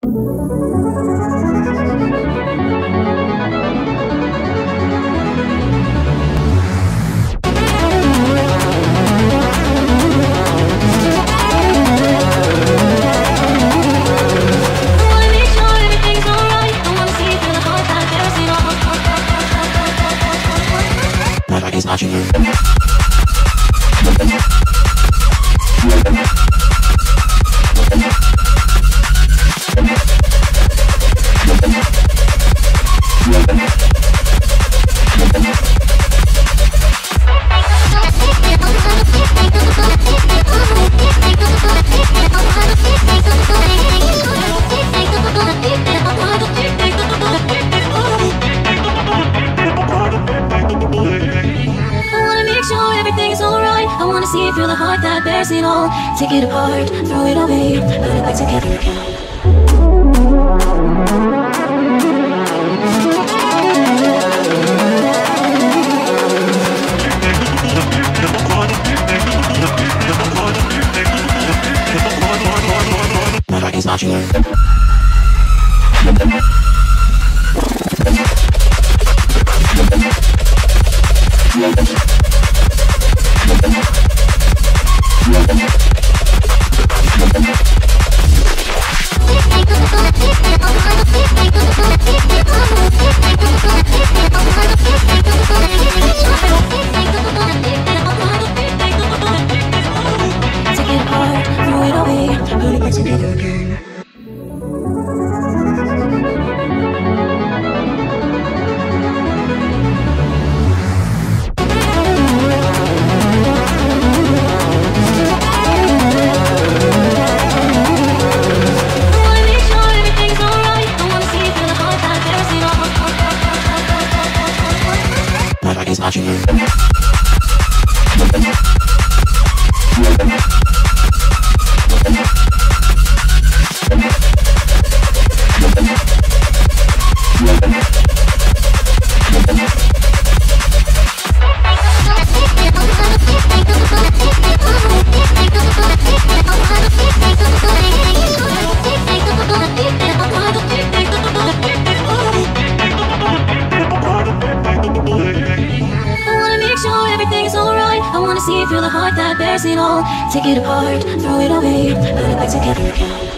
Watching you. See, feel the heart that bears it all. Take it apart, throw it away, put it back together again. My heart is watching you. He's watching you. See, feel the heart that bears it all. Take it apart, throw it away, put it back together again.